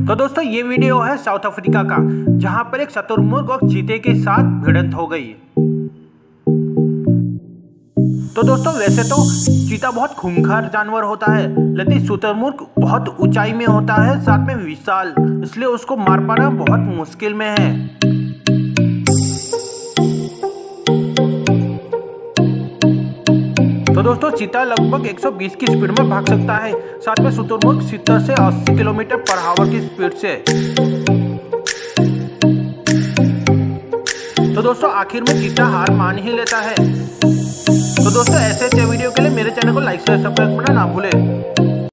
तो दोस्तों ये वीडियो है साउथ अफ्रीका का, जहां पर एक शुतुरमुर्ग और चीते के साथ भिड़ंत हो गई। तो दोस्तों वैसे तो चीता बहुत खूंखार जानवर होता है, लेकिन शुतुरमुर्ग बहुत ऊंचाई में होता है, साथ में विशाल, इसलिए उसको मार पाना बहुत मुश्किल में है। तो दोस्तों चीता लगभग 120 की स्पीड में भाग सकता है, साथ में शुतुरमुर्ग 70 से 80 किलोमीटर पर आवर की स्पीड से। तो दोस्तों आखिर में चीता हार मान ही लेता है। तो दोस्तों ऐसे वीडियो के लिए मेरे चैनल को लाइक शेयर सब्सक्राइब करना ना भूलें।